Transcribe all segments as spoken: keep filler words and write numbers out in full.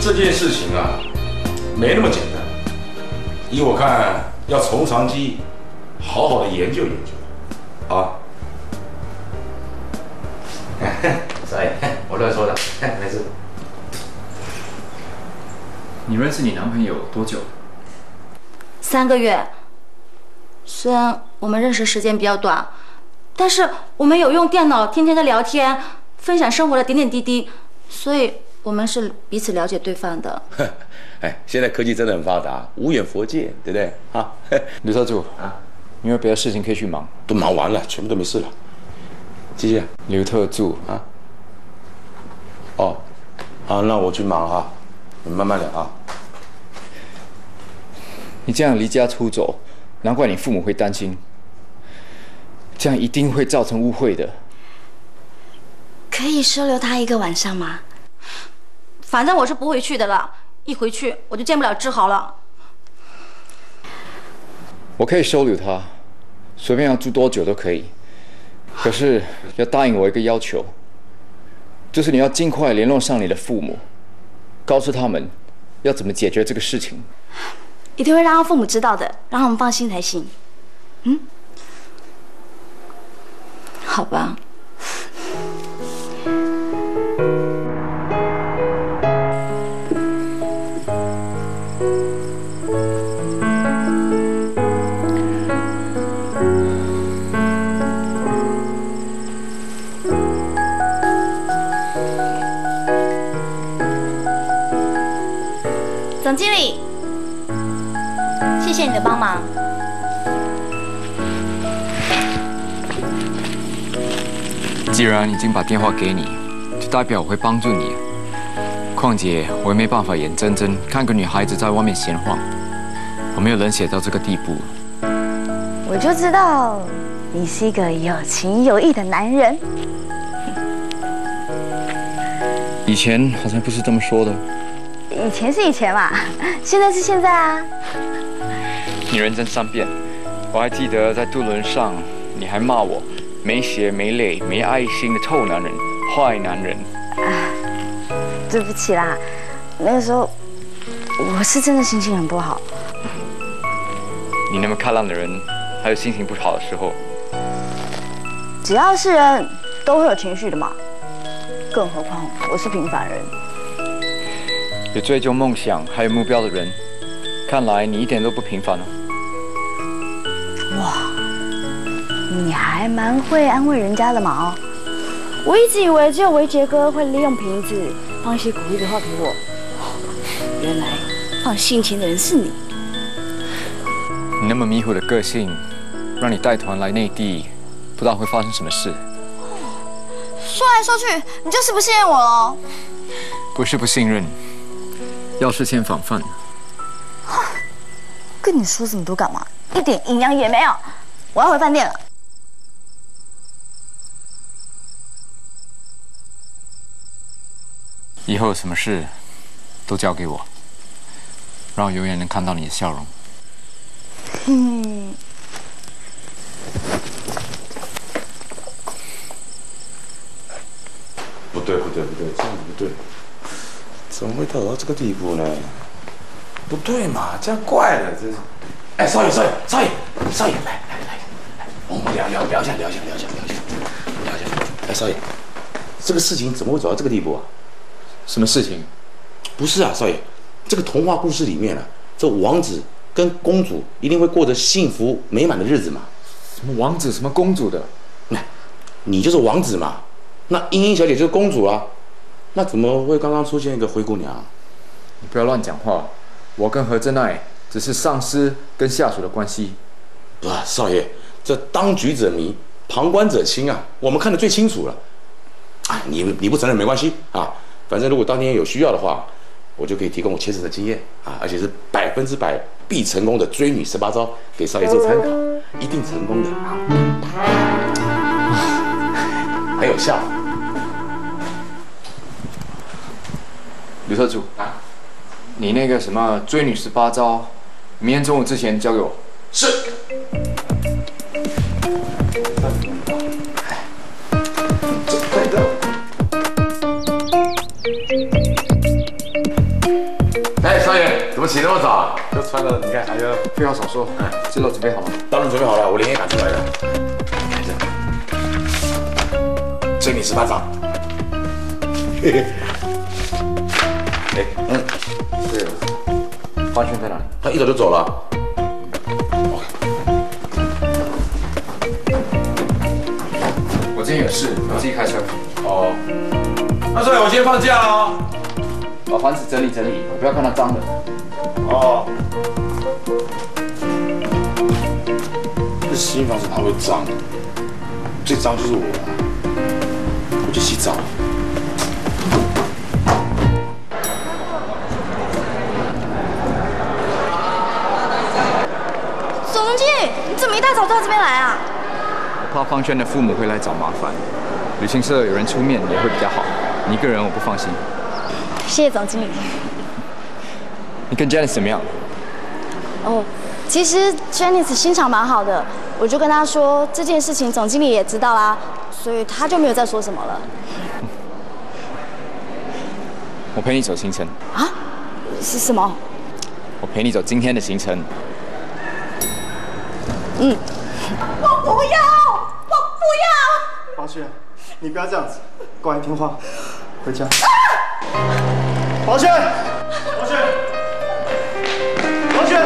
这件事情啊，没那么简单。依我看，要从长计议，好好的研究研究。啊。少爷，我乱说的，没事。 你认识你男朋友多久？ 三个月。虽然我们认识时间比较短，但是我们有用电脑天天的聊天，分享生活的点点滴滴，所以我们是彼此了解对方的。 哎，现在科技真的很发达，无远弗届，对不对？啊， 刘特助啊，你有别的事情可以去忙， 都忙完了，全部都没事了。继续。 刘特助啊。哦，好，那我去忙哈，你们慢慢聊啊。 你这样离家出走，难怪你父母会担心。这样一定会造成误会的。 可以收留他一个晚上吗？反正我是不回去的了，一回去我就见不了志豪了。 我可以收留他，随便要住多久都可以。可是要答应我一个要求，就是你要尽快联络上你的父母，告诉他们要怎么解决这个事情。 一定会让他父母知道的，让他们放心才行。嗯，好吧。总经理，谢谢你的帮忙。 既然已经把电话给你，就代表我会帮助你。况且我也没办法眼睁睁看个女孩子在外面闲晃，我没有冷血到这个地步。 我就知道你是一个有情有义的男人。 以前好像不是这么说的。 以前是以前嘛，现在是现在啊。 你人生善变，我还记得在渡轮上，你还骂我没血没泪没爱心的臭男人、坏男人。 啊，对不起啦，那个时候我是真的心情很不好。 你那么开朗的人，还有心情不好的时候？ 只要是人都会有情绪的嘛，更何况我是平凡人。 有追求梦想还有目标的人，看来你一点都不平凡哦。 哇，你还蛮会安慰人家的嘛哦！我一直以为只有维杰哥会利用瓶子放一些鼓励的话给我，原来放性情的人是你。 你那么迷糊的个性，让你带团来内地，不知道会发生什么事。 说来说去，你就是不信任我喽？ 不是不信任，要事先防范。 跟你说这么多干嘛？一点营养也没有。我要回饭店了。 以后有什么事都交给我，让我永远能看到你的笑容。 嗯。 不对不对不对，这样子不对，怎么会到到这个地步呢？不对嘛，这样怪了，这是。哎，少爷少爷少爷少爷，来来来来，我们聊聊聊一下聊一下聊一下聊一下聊一下。哎，少爷，这个事情怎么会走到这个地步啊？ 什么事情？ 不是啊，少爷，这个童话故事里面啊，这王子跟公主一定会过着幸福美满的日子嘛。 什么王子什么公主的？ 那，你就是王子嘛，那英英小姐就是公主啊，那怎么会刚刚出现一个灰姑娘？ 你不要乱讲话，我跟何真爱只是上司跟下属的关系。 不、啊，少爷，这当局者迷，旁观者清啊，我们看得最清楚了。啊，你你不承认没关系啊，反正如果当天有需要的话，我就可以提供我切实的经验啊，而且是百分之百必成功的追女十八招，给少爷做参考，一定成功的啊。很有效。 刘特助啊，你那个什么追女十八招，明天中午之前交给我。 是。对的。 怎么起那么早啊？都穿了，你看，哎呀， 废话少说，哎，资料准备好了吗？ 当然准备好了，我连夜赶出来的。看着，追你十八掌。嘿嘿。哎，嗯， 对了，方轩在哪里？ 他一早就走了。 我今天有事，我自己开车。 哦。那所以我今天放假哦。 把房子整理整理，不要看它脏的。 哦。这新房子哪会脏？最脏就是我了。我去洗澡。 总经理，你怎么一大早到这边来啊？ 我怕方轩的父母会来找麻烦，旅行社有人出面也会比较好。你一个人我不放心。 谢谢总经理。 你跟 Janice 怎么样？ 哦，其实 Janice 心肠蛮好的，我就跟他说这件事情总经理也知道啦，所以他就没有再说什么了。 我陪你走行程。 啊？是什么？ 我陪你走今天的行程。 嗯。我不要！我不要！ 方轩，你不要这样子，乖听话，回家。方轩，方轩，方轩，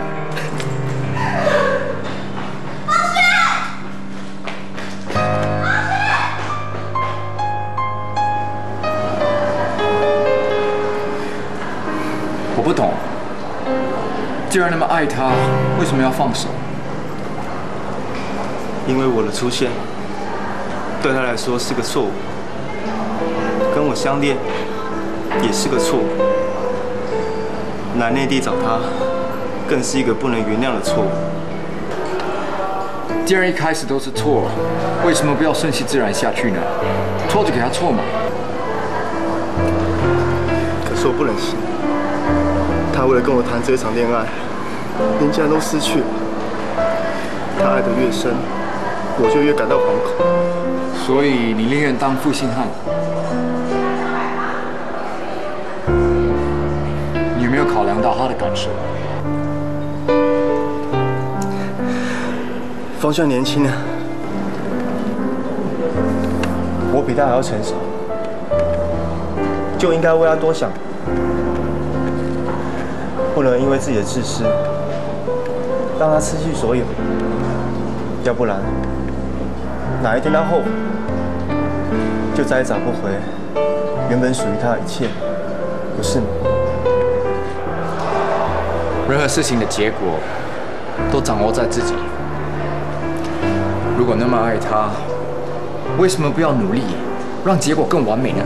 方轩， 我不懂，既然那么爱他，为什么要放手？ 因为我的出现对他来说是个错误，跟我相恋也是个错误，来内地找他更是一个不能原谅的错误。 既然一开始都是错，为什么不要顺其自然下去呢？错就给他错嘛。 可是我不忍心，他为了跟我谈这一场恋爱，连家都失去了。他爱得越深，我就越感到惶恐。 所以你宁愿当负心汉？你有没有考量到他的感受？ 方轩年轻啊，我比他还要成熟，就应该为他多想，不能因为自己的自私，让他失去所有。要不然，哪一天他后悔，就再也找不回原本属于他的一切，不是吗？ 任何事情的结果都掌握在自己。如果那么爱他，为什么不要努力，让结果更完美呢？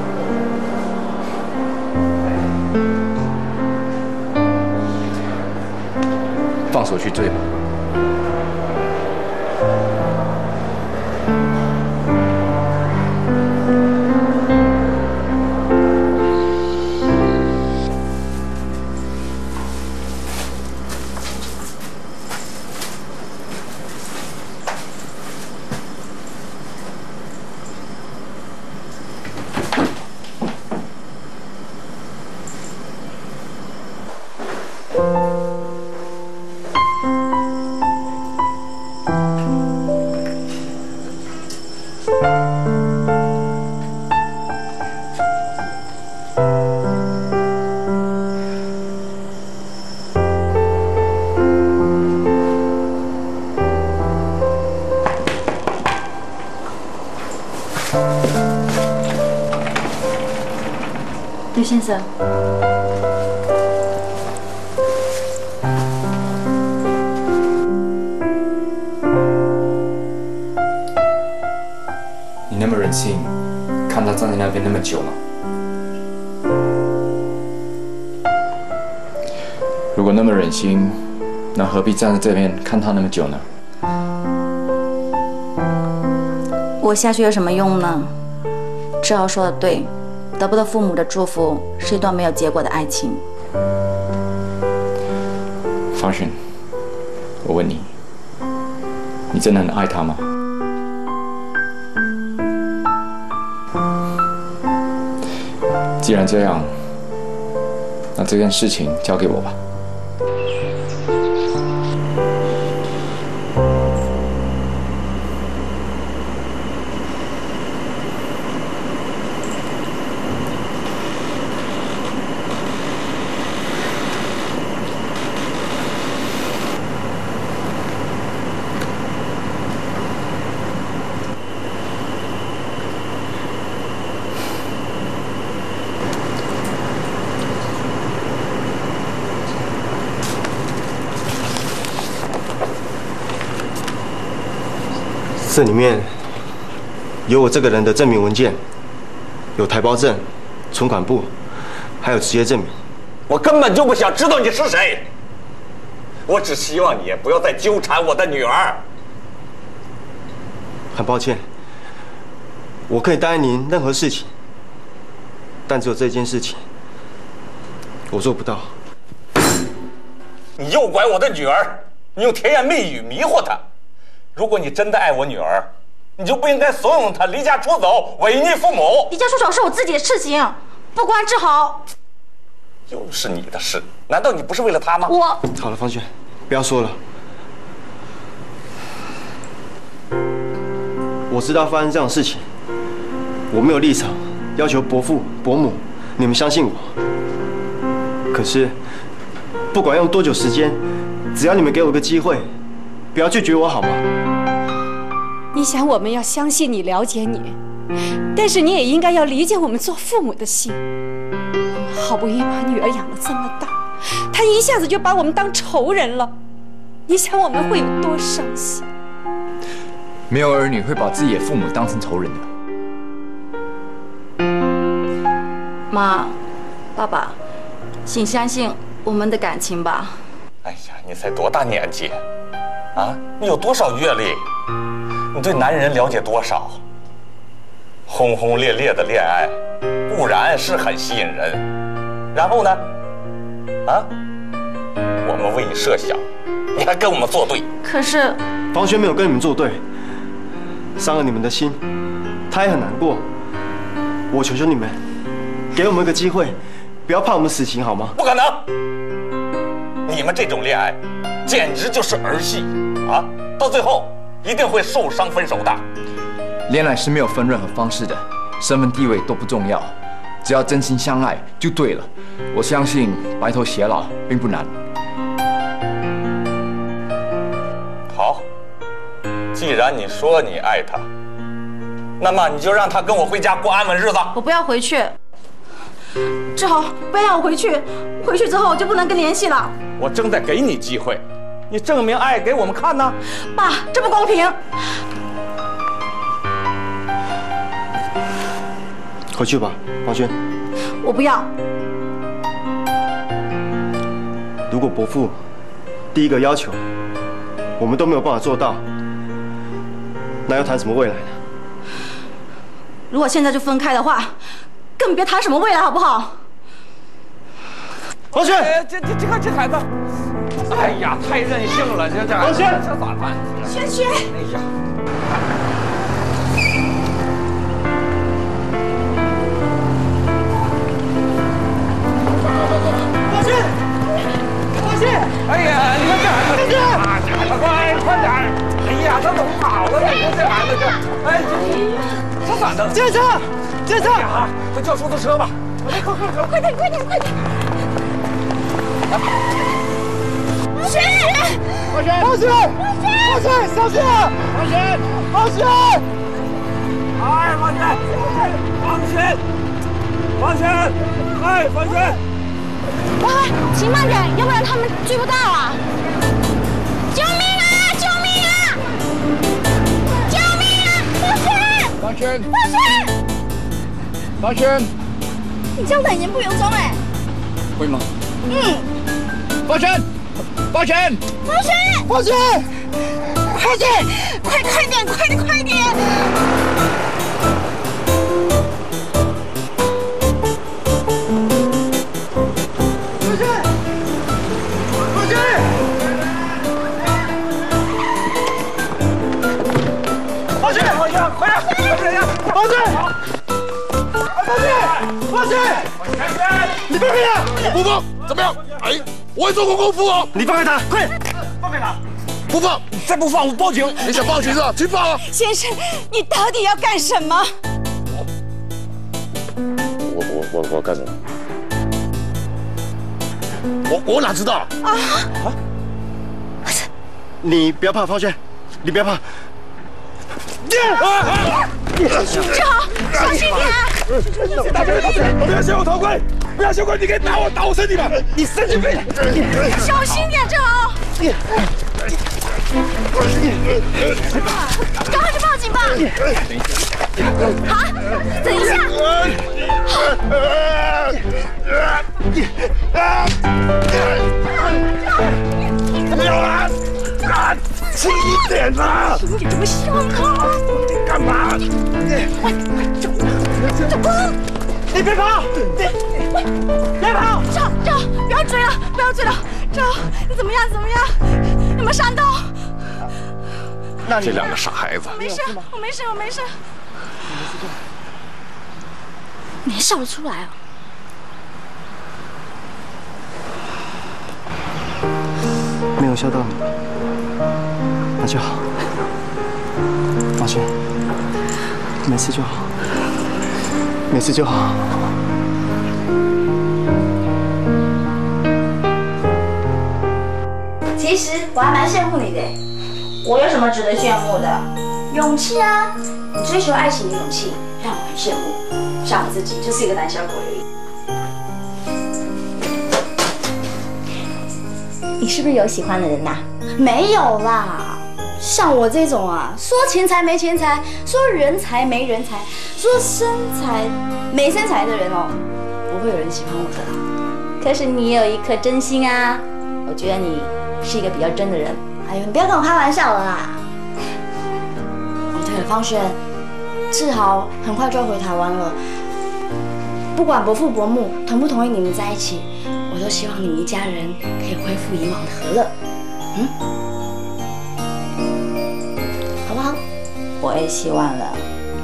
放手去追吧。 刘先生， 你那么忍心看他站在那边那么久吗？如果那么忍心，那何必站在这边看他那么久呢？ 我下去有什么用呢？志豪说的对，得不到父母的祝福是一段没有结果的爱情。 方轩，我问你，你真的很爱他吗？既然这样， 那这件事情交给我吧。 这里面有我这个人的证明文件，有台胞证、存款簿，还有职业证明。 我根本就不想知道你是谁，我只希望你不要再纠缠我的女儿。 很抱歉，我可以答应您任何事情，但只有这件事情，我做不到。 你诱拐我的女儿，你用甜言蜜语迷惑她。如果你真的爱我女儿，你就不应该怂恿她离家出走，违逆父母。 离家出走是我自己的事情，不关志豪。 又是你的事，难道你不是为了她吗？ 我好了，方轩，不要说了。我知道发生这样的事情，我没有立场要求伯父伯母你们相信我。可是，不管用多久时间，只要你们给我一个机会，不要拒绝我好吗？ 你想我们要相信你、了解你，但是你也应该要理解我们做父母的心。好不容易把女儿养了这么大，她一下子就把我们当仇人了，你想我们会有多伤心？ 没有儿女会把自己的父母当成仇人的。 妈，爸爸，请相信我们的感情吧。 哎呀，你才多大年纪啊？你有多少阅历？你对男人了解多少？轰轰烈烈的恋爱固然是很吸引人，然后呢？啊？我们为你设想，你还跟我们作对。 可是方轩没有跟你们作对，伤了你们的心，他也很难过。我求求你们，给我们一个机会，不要判我们死刑好吗？ 不可能！你们这种恋爱，简直就是儿戏啊！到最后一定会受伤分手的。 恋爱是没有分任何方式的，身份地位都不重要，只要真心相爱就对了。我相信白头偕老并不难。 好，既然你说你爱他，那么你就让他跟我回家过安稳日子。 我不要回去，志豪，不要让我回去，回去之后我就不能跟联系了。 我正在给你机会，你证明爱给我们看呢。 爸，这不公平。 回去吧，方轩。 我不要。 如果伯父第一个要求我们都没有办法做到，那要谈什么未来呢？ 如果现在就分开的话，更别谈什么未来，好不好？ 方轩， 哎，这这这个这孩子，哎呀，太任性了，这这孩子，这咋办？ 轩轩， 哎呀。哎呀，你看这孩子，啊，这孩子快快点！哎呀，他怎么跑了？你看这孩子这，哎，这这咋弄？ 警察，警察！ 啊，快叫出租车吧！快快快快， 快点快点快点！方轩， 方轩，方轩，方轩，小心啊！方轩，方轩！ 哎，方轩，方轩，方轩，哎，方轩！ 喂，请慢点，要不然他们追不到啊！救命啊！救命啊！救命啊！方轩， 方轩， 方轩， 方轩， 你这样很言不由衷哎。 会吗？ 嗯。 方轩，方轩， 方轩， 方轩， 快点，快快点，快点快点！ 快点！快点！ 方轩，方轩，方轩， 方轩！ 你放开他！ 不放，怎么样？哎，我会做过功夫哦。 你放开他，快放开他！ 不放， 再不放我报警！ 你想报警是吧？去报啊！ 先生，你到底要干什么？ 我我我我干什么？我我哪知道啊？啊！ 你不要怕，方轩，你不要怕。 志豪，小心点！ 大家同志，不要掀我头盔！不要掀我，你可以打我，打我身体吧！你神经病！ 小心点，志豪！赶快去报警吧！好，等一下。 不要啊！啊！轻一点啊！ 你怎么笑呢？ 你干嘛？ 快走！走！ 你别跑！你别跑！ 志豪，志豪，不要追了，不要追了！志豪，你怎么样？怎么样？有没有伤到？ 那你这两个傻孩子， 没事，我没事，我没事。你还笑得出来啊？ 没有笑到你，那就好。放心，没事就好，没事就好。 其实我还蛮羡慕你的。我有什么值得羡慕的？勇气啊！你追求爱情的勇气让我很羡慕。像我自己就是一个胆小鬼而已。你是不是有喜欢的人呐、啊？没有啦，像我这种啊，说钱财没钱财，说人才没人才，说身材没身材的人哦，不会有人喜欢我的啦。可是你有一颗真心啊，我觉得你是一个比较真的人。哎呦，你不要跟我开玩笑了啦！哦，对了，方轩，志豪很快就要回台湾了，不管伯父伯母同不同意你们在一起，我都希望你们一家人可以恢复以往的和乐，嗯，好不好？我也希望了，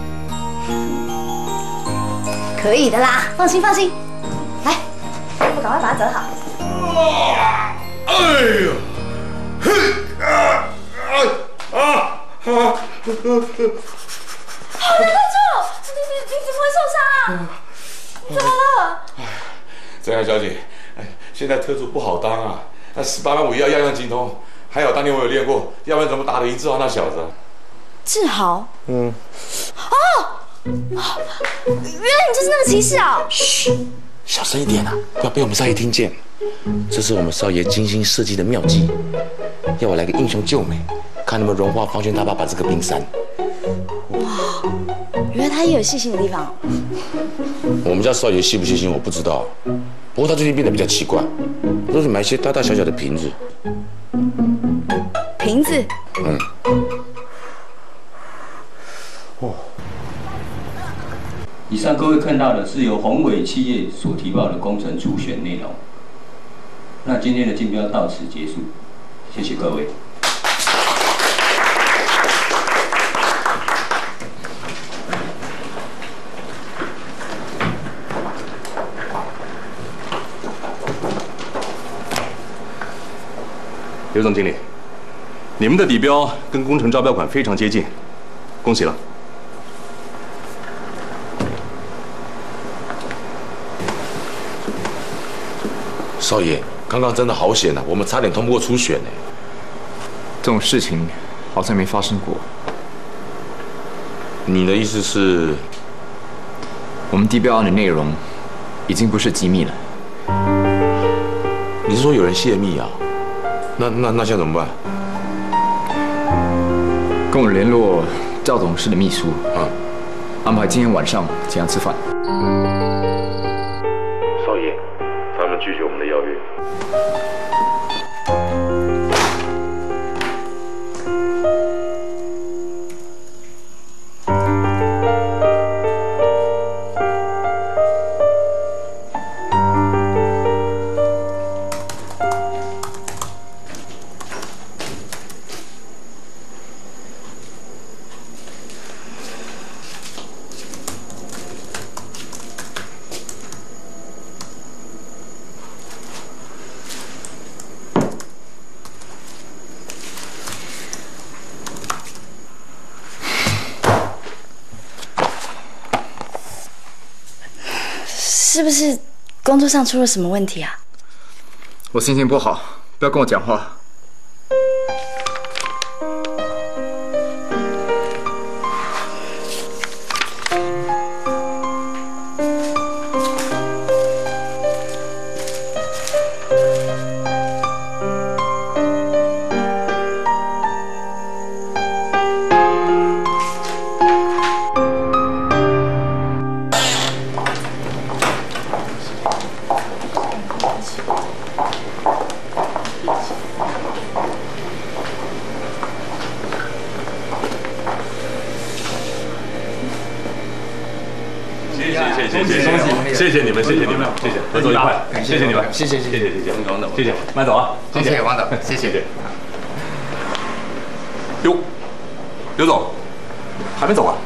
可以的啦，放心放心。来，我赶快把它折好。 哎呀！嘿啊啊啊啊！好难得住，你你你怎么会受伤啊？你怎么了？ 真爱小姐，哎，现在特助不好当啊，那十八般武艺要样样精通。还好当年我有练过，要不然怎么打得赢志豪那小子？ 志豪？嗯。哦，原来你就是那个骑士啊！ 嘘，小声一点啊，不要被我们少爷听见。这是我们少爷精心设计的妙计，要我来个英雄救美，看能不能融化方轩他爸爸这个冰山。 哇，原来他也有细心的地方。 我们家少爷细不细心我不知道，不过他最近变得比较奇怪，都是买一些大大小小的瓶子。 瓶子？ 嗯。 哦。以上各位看到的是由宏伟企业所提报的工程初选内容。那今天的竞标到此结束，谢谢各位。 刘总经理，你们的底标跟工程招标款非常接近，恭喜了。 少爷，刚刚真的好险啊，我们差点通不过初选呢。 这种事情好像没发生过。 你的意思是， 我们地标案的内容已经不是机密了。 你是说有人泄密啊？那那那现在怎么办？ 跟我联络赵董事的秘书， 啊， 安排今天晚上请他吃饭。 少爷，他们拒绝我们的邀约。 是不是工作上出了什么问题啊？ 我心情不好，不要跟我讲话。 谢谢你们，谢谢你们，谢谢，合作愉快，谢谢你们， 谢谢谢谢谢谢谢谢， 王董， 谢谢，慢走啊， 谢谢王董，谢谢。 哟，刘总，还没走啊？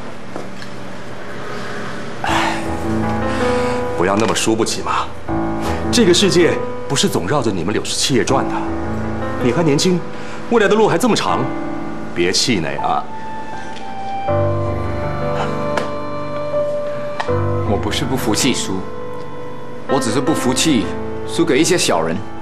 哎，不要那么输不起嘛。这个世界不是总绕着你们柳氏企业转的，你还年轻，未来的路还这么长，别气馁啊。 我不是不服气输，我只是不服气输给一些小人。